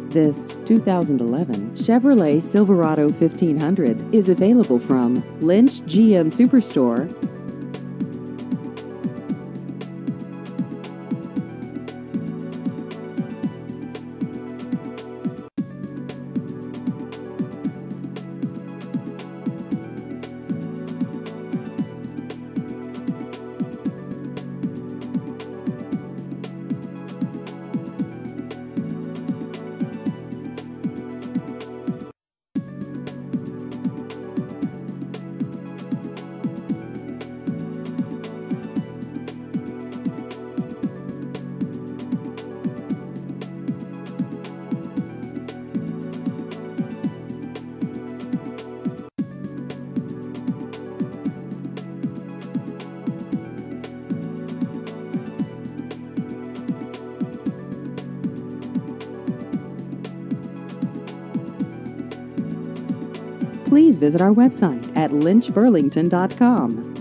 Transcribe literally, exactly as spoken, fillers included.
This two thousand eleven Chevrolet Silverado fifteen hundred is available from Lynch G M Superstore. Please visit our website at lynch burlington dot com.